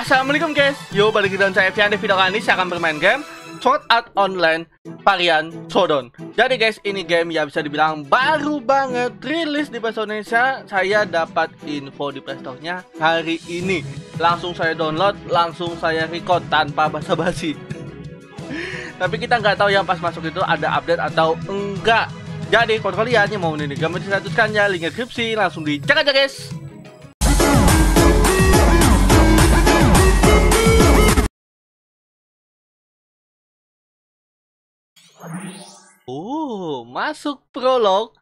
Assalamualaikum guys. Yo, balik lagi dengan saya Fian. Di video kali ini saya akan bermain game Sword Art Online varian Showdown. Jadi guys, ini game yang bisa dibilang baru banget rilis di bahasa Indonesia. Saya dapat info di Play Store-nya hari ini. Langsung saya download, langsung saya record tanpa basa-basi. Tapi kita nggak tahu yang pas masuk itu ada update atau enggak. Jadi kalau kalian yang mau ini game distatuskannya, link deskripsi, langsung dicek aja guys. Masuk prolog.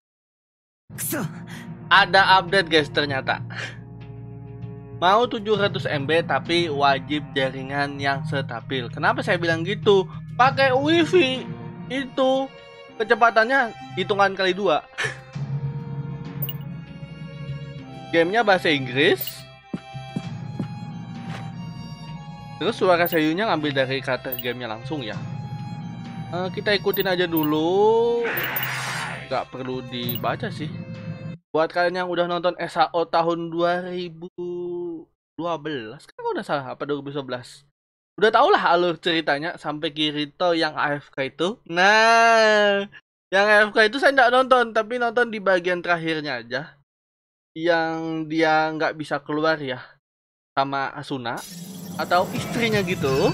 Ada update guys ternyata. Mau 700 MB tapi wajib jaringan yang stabil. Kenapa saya bilang gitu? Pakai WiFi itu kecepatannya hitungan kali 2. Gamenya bahasa Inggris. Terus suara sayunya ngambil dari karakter gamenya langsung ya. Kita ikutin aja dulu. Gak perlu dibaca sih. Buat kalian yang udah nonton SAO tahun 2012, kan udah salah apa 2011. Udah tau lah alur ceritanya sampai Kirito yang AFK itu. Nah, yang AFK itu saya nggak nonton, tapi nonton di bagian terakhirnya aja. Yang dia nggak bisa keluar ya sama Asuna atau istrinya gitu.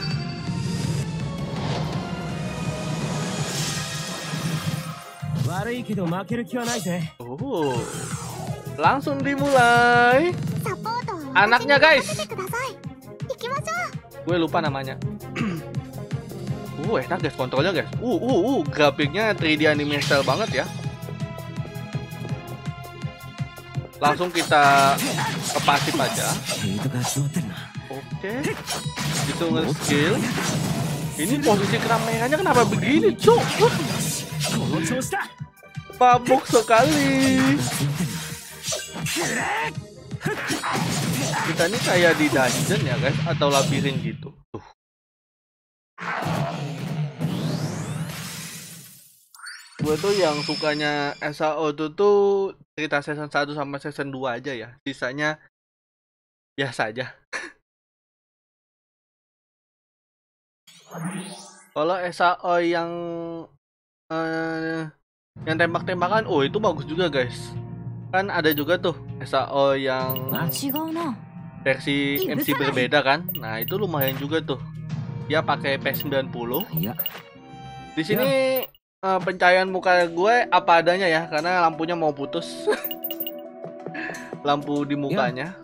Langsung dimulai. Anaknya guys. Gue lupa namanya. Enak guys kontrolnya guys. Grafiknya 3D anime style banget ya. Langsung kita ke pasif aja. Oke. Itu nge-skill. Ini posisi kameranya kenapa begini, cuk? Mabuk sekali. Kita ini kayak di dungeon ya guys, atau labirin gitu. Gue tuh yang sukanya SAO tuh cerita season 1 sama season 2 aja ya. Sisanya biasa aja. Kalau SAO yang tembak-tembakan, itu bagus juga guys. Kan ada juga tuh SAO yang versi MC berbeda kan. Nah itu lumayan juga tuh. Dia pakai P90. Di sini pencahayaan muka gue apa adanya ya, karena lampunya mau putus. Lampu di mukanya.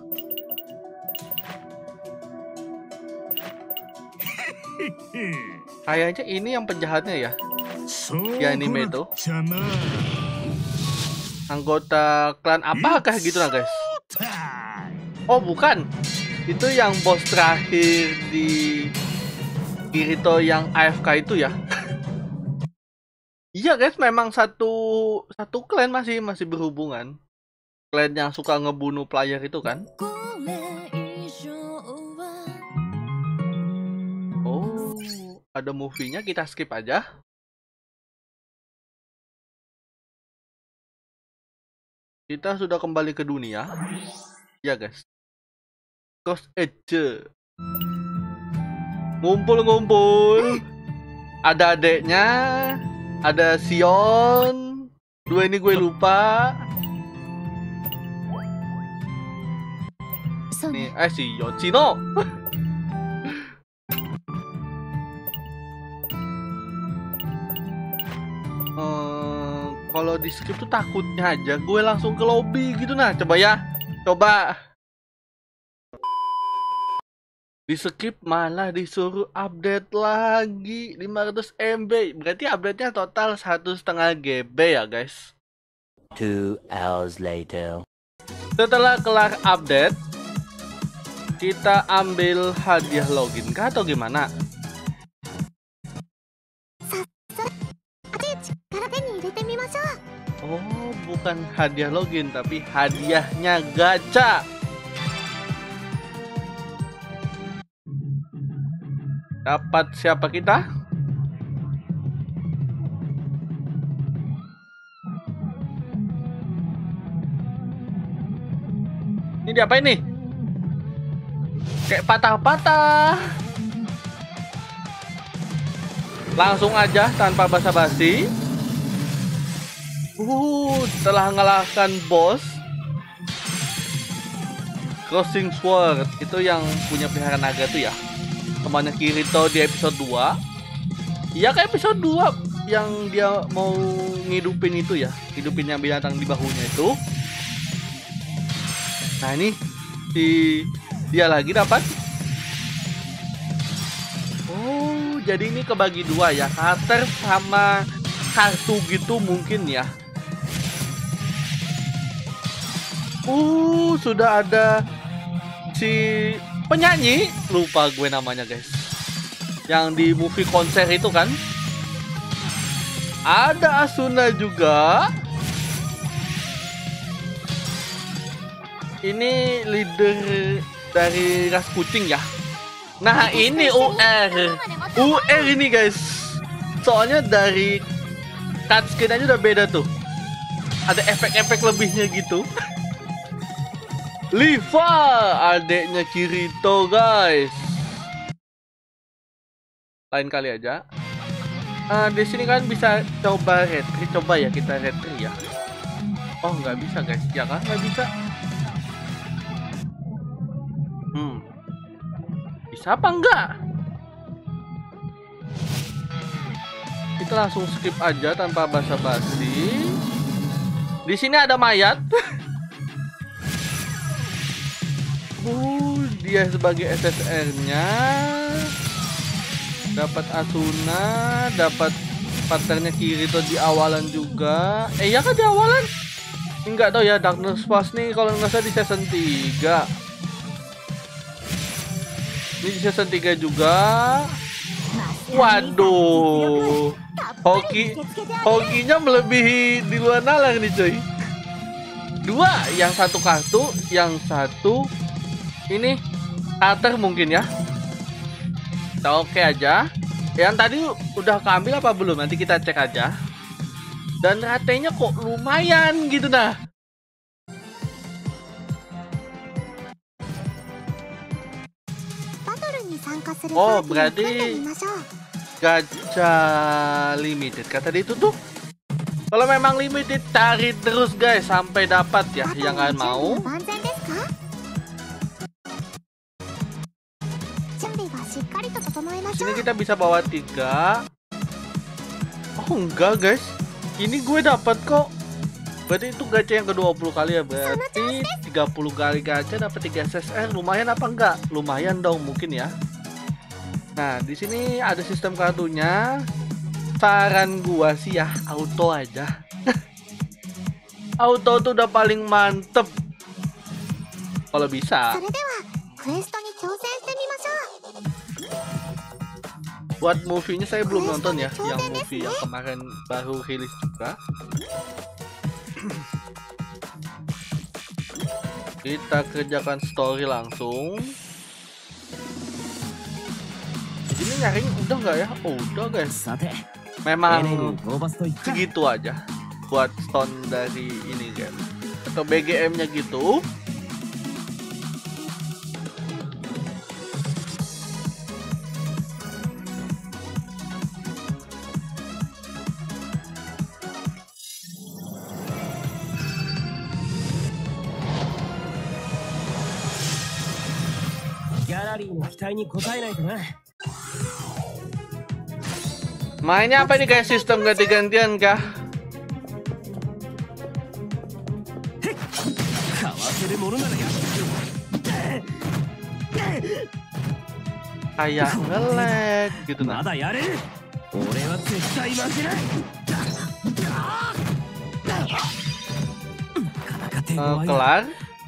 Kayaknya ini yang penjahatnya ya. Di anime itu anggota klan apakah gitu lah guys. Oh bukan, itu yang bos terakhir di Kirito yang AFK itu ya. Iya guys, memang satu klan masih berhubungan. Klan yang suka ngebunuh player itu kan. Oh, ada movie-nya, kita skip aja. Kita sudah kembali ke dunia. Ya guys. Cross Edge. Ngumpul. Ada adeknya. Ada Sion. Dua ini gue lupa. Nih, Sion. Sino. Kalau di skip tuh takutnya aja gue langsung ke lobby gitu. Nah coba ya, coba di skip malah disuruh update lagi 500 MB. Berarti update-nya total 1,5 GB ya guys. 2 hours later. Setelah kelar update, kita ambil hadiah login kah atau gimana? Oh, bukan hadiah login, tapi hadiahnya gacha. Dapat siapa kita? Ini diapain nih? Kayak patah-patah. Langsung aja tanpa basa-basi. Telah mengalahkan bos Crossing Sword. Itu yang punya pelihara naga tuh ya. Temannya Kirito di episode 2. Iya, kayak episode 2 yang dia mau ngidupin itu ya. Hidupin yang binatang di bahunya itu. Nah, ini dia lagi dapat. Oh, jadi ini kebagi dua ya. Cutter sama kartu gitu mungkin ya. Sudah ada si penyanyi, lupa gue namanya guys, yang di movie konser itu kan. Ada Asuna juga. Ini leader dari ras kucing ya. Nah, ini UR ini guys. Soalnya dari cutscene aja udah beda tuh. Ada efek-efek lebihnya gitu. Liva, adeknya Kirito guys. Lain kali aja. Di sini kan bisa coba retry. Coba ya kita retry ya. Oh, nggak bisa guys. Ya kan, nggak bisa. Bisa apa enggak? Kita langsung skip aja tanpa basa-basi. Di sini ada mayat. Dia sebagai SSR-nya. Dapat Asuna, dapat partnernya Kirito di awalan juga. Ya kan di awalan? Enggak tahu ya, Darkness Pass nih kalau nggak salah di season 3. Ini di season 3 juga. Waduh, hokinya melebihi di luar nalar nih coy. Dua, yang satu kartu, yang satu ini cutter mungkin ya. Kita oke aja. Yang tadi udah keambil apa belum? Nanti kita cek aja. Dan ratenya kok lumayan gitu nah. Oh, berarti gacha limited kata dia itu tuh. Kalau memang limited cari terus guys sampai dapat ya. Yang kalian mau. Sini kita bisa bawa 3. Oh enggak guys, ini gue dapat kok. Berarti itu gacha yang ke-20 kali ya. Berarti 30 kali gacha dapat 3 SSR. Lumayan apa enggak? Lumayan dong mungkin ya. Nah, di sini ada sistem kartunya. Saran gua sih ya auto aja. Auto tuh udah paling mantep kalau bisa. Buat movie-nya saya belum nonton ya, yang movie yang kemarin baru rilis juga. Kita kerjakan story langsung. Ini nyaring udah nggak ya? Oh, udah guys. Memang segitu aja buat stone dari ini game atau BGM-nya gitu. Mainnya apa nih guys? Sistem ganti-gantian kah? Kayak nge-lag gitu nah. Kelar.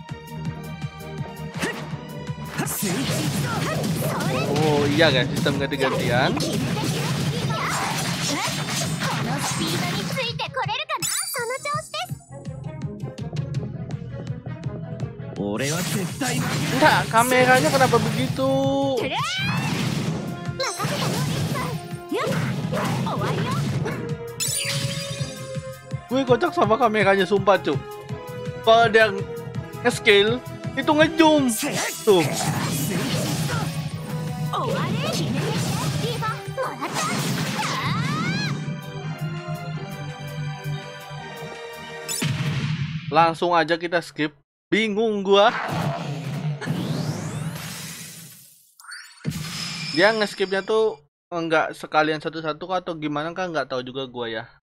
Oh iya guys, sistem ganti-gantian. Enggak, kameranya kenapa begitu? Gue kocak sama kameranya sumpah cuk. Kalau dia nge-scale itu nge-zoom tuh. Langsung aja kita skip. Bingung gua. Dia nge-skipnya tuh enggak sekalian satu-satu atau gimana kan nggak tahu juga gua ya.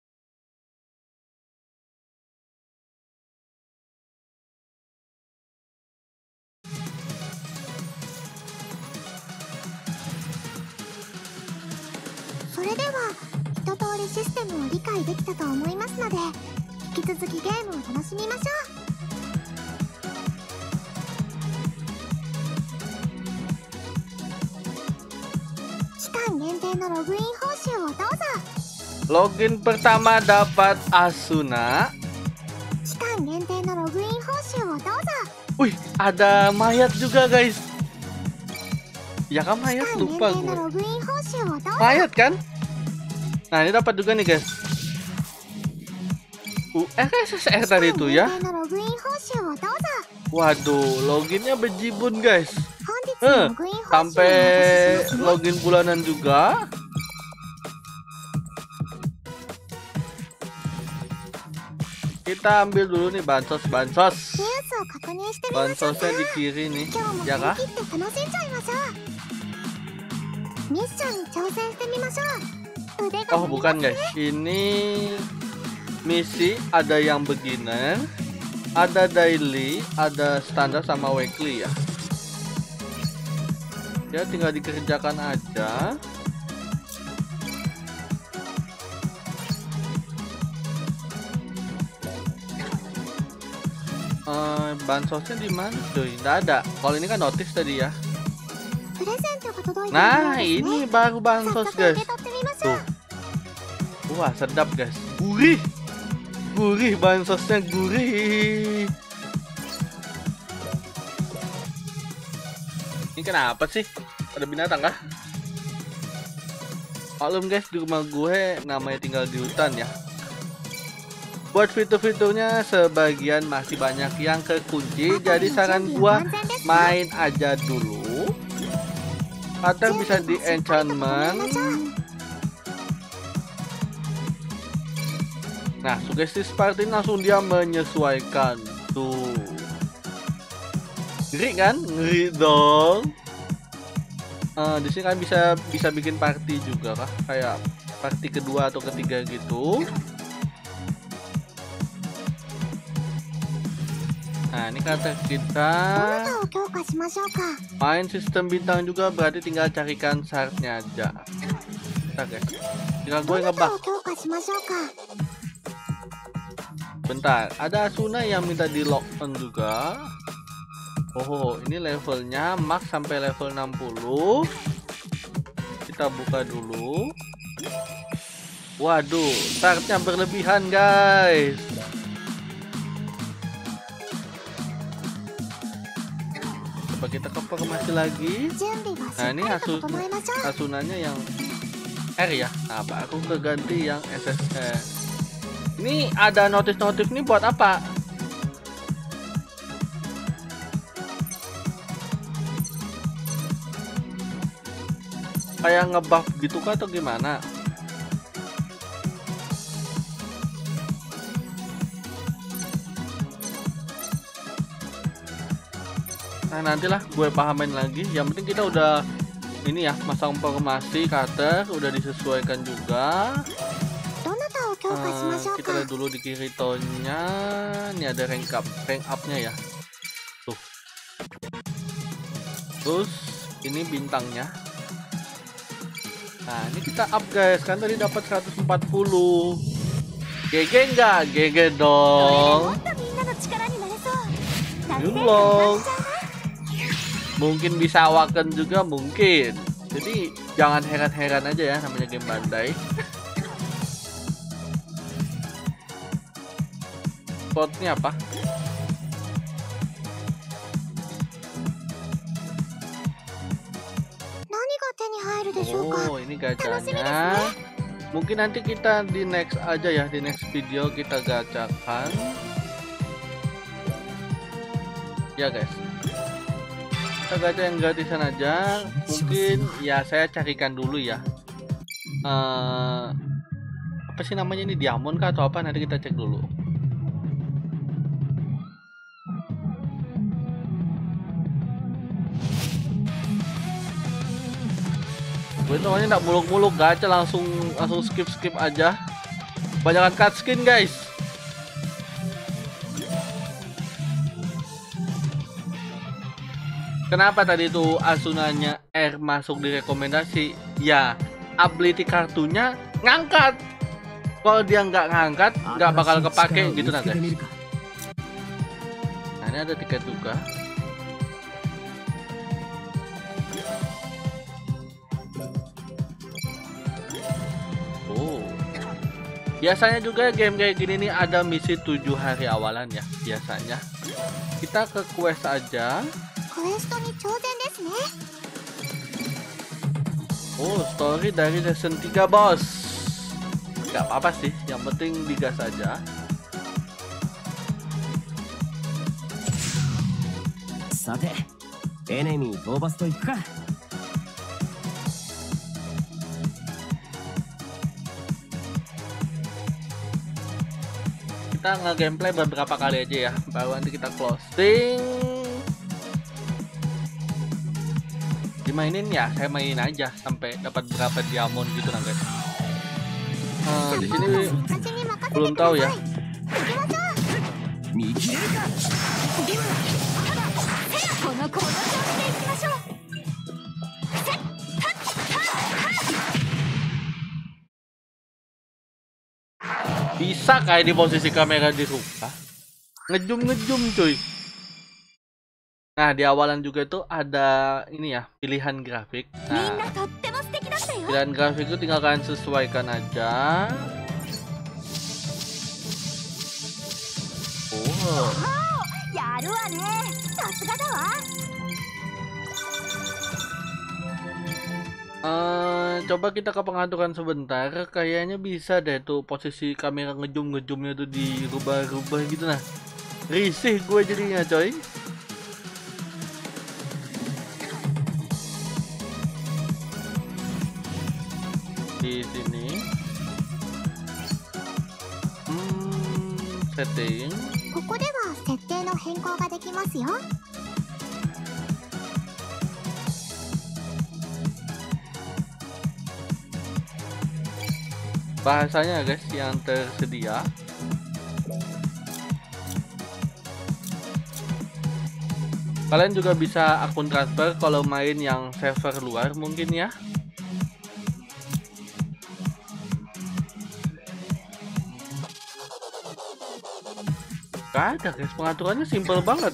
Login pertama dapat Asuna. Wih, ada mayat juga guys. Ya kan mayat, lupa gue. Mayat kan? Nah ini dapat juga nih guys. SSR tadi itu ya. Waduh, loginnya bejibun guys. Sampai login bulanan juga. Kita ambil dulu nih bansos. Bansosnya di kiri nih, ya kah? Oh bukan guys, ini misi ada yang beginner, ada daily, ada standar sama weekly ya. Ya tinggal dikerjakan aja. Bansosnya di mana cuy? Nggak ada. Kalau ini kan notice tadi ya. Nah ini baru bansos guys. Tuh. Wah sedap guys. Gurih bansosnya gurih. Ini kenapa sih? Ada binatang kah? Maklum guys, di rumah gue namanya tinggal di hutan ya. Buat fitur-fiturnya sebagian masih banyak yang kekunci, jadi saran gua main aja dulu. Atau bisa di enchantment. Nah, sugesti seperti ini langsung dia menyesuaikan. Tuh. Ngeri kan? Ngeri dong. Di sini kan bisa bikin party juga kah? Kayak party kedua atau ketiga gitu. Nah ini kata kita main sistem bintang juga, berarti tinggal carikan syaratnya aja. Bentar guys, tinggal gue ngebak. Bentar, ada Asuna yang minta di lock on juga. Oh ini levelnya max sampai level 60. Kita buka dulu. Waduh, syaratnya berlebihan guys. Coba kita ke formasi lagi. Nah ini Asunanya yang R ya. Nah aku keganti yang SSR. Ini ada notif nih buat apa? Kayak ngebuff gitu kah atau gimana? Nah nantilah gue pahamin lagi. Yang penting kita udah ini ya, masang formasi cutter udah disesuaikan juga. Kita lihat dulu di kiri tonnya. Ini ada rank up-nya ya. Tuh. Terus ini bintangnya. Nah ini kita up guys, kan tadi dapat 140. GG enggak? GG dong. Belum. Mungkin bisa awaken juga mungkin. Jadi jangan heran-heran aja ya, namanya game Bandai. Spotnya apa? Oh ini gacanya. Mungkin nanti kita di next aja ya, di next video kita gacakan. Ya guys. kita gacha yang gratisan aja. Mungkin ya saya carikan dulu ya. Apa sih namanya ini, diamond kah atau apa, nanti kita cek dulu. Gue soalnya nggak muluk-muluk gacha, langsung skip aja. Banyakan cutscene guys. Kenapa tadi itu Asunanya R masuk di rekomendasi? Ya, ability kartunya ngangkat. Kalau dia nggak ngangkat, nggak bakal kepake gitu nah guys. Nah ini ada tiket juga. Oh, biasanya juga game kayak gini nih ada misi 7 hari awalan ya. Biasanya kita ke quest aja. Oh, story dari season 3 bos. Gak apa-apa sih, yang penting digas aja. Sate, enemy Tobas to iku ka? Kita nge-gameplay beberapa kali aja ya, baru nanti kita closing. Dimainin ya, saya mainin aja sampai dapat berapa diamond gitu nah guys. Di sini belum tahu ya. Bisa kayak di posisi kamera dirubah. Ngejum cuy. Nah di awalan juga itu ada ini ya, pilihan grafik. Nah pilihan grafik itu tinggal kalian sesuaikan aja. Oh. Coba kita ke pengaturan sebentar. Kayaknya bisa deh tuh posisi kamera ngejumnya tuh dirubah-rubah gitu nah. Risih gue jadinya coy. Di sini setting. Bahasanya guys yang tersedia. Kalian juga bisa akun transfer kalau main yang server luar mungkin ya. Gak ada guys, pengaturannya simple banget.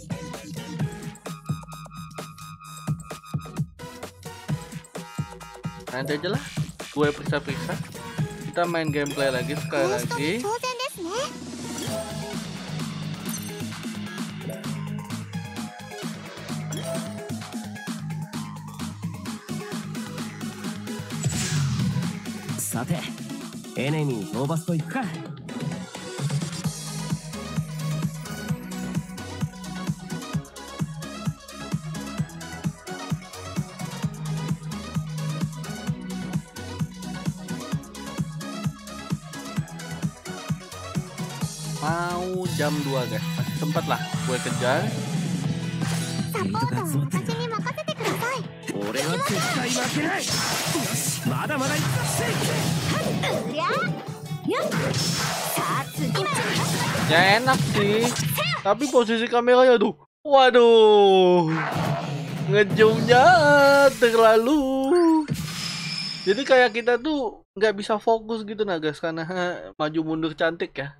Nanti aja lah gue periksa-periksa. Kita main gameplay lagi sekali lagi. Sate, enemy Tobas to iku ka? Mau jam 2 guys, masih sempat lah gue kejar. Ya enak sih, tapi posisi kameranya tuh, waduh, ngejumnya terlalu. Jadi kayak kita tuh nggak bisa fokus gitu nah guys, karena maju mundur cantik ya.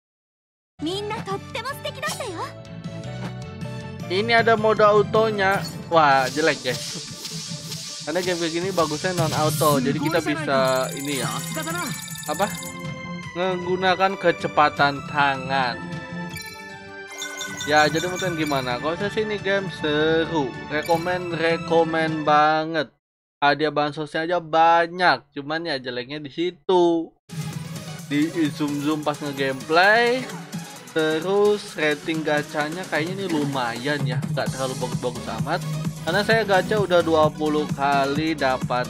Ini ada mode autonya. Wah jelek guys. Karena game kayak gini bagusnya non auto. Jadi kita bisa ini ya, apa, menggunakan kecepatan tangan. Ya jadi mungkin gimana. Kalau saya sih ini game seru, rekomen banget. Hadiah bansosnya aja banyak. Cuman ya jeleknya di situ. Di zoom pas nge-gameplay Terus rating gacanya kayaknya ini lumayan ya, nggak terlalu bagus-bagus amat. Karena saya gacha udah 20 kali dapat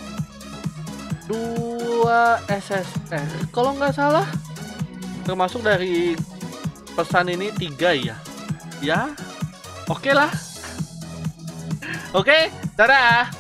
2 SSR kalau nggak salah. Termasuk dari pesan ini 3 ya. Ya, oke lah. Oke, dadah.